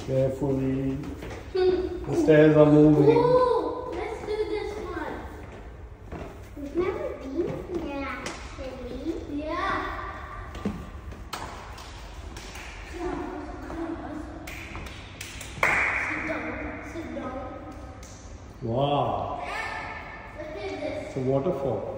Carefully. The stairs are moving. Ooh, let's do this one. We've never been here actually. Yeah. Sit down. Wow. Look at this. It's a waterfall.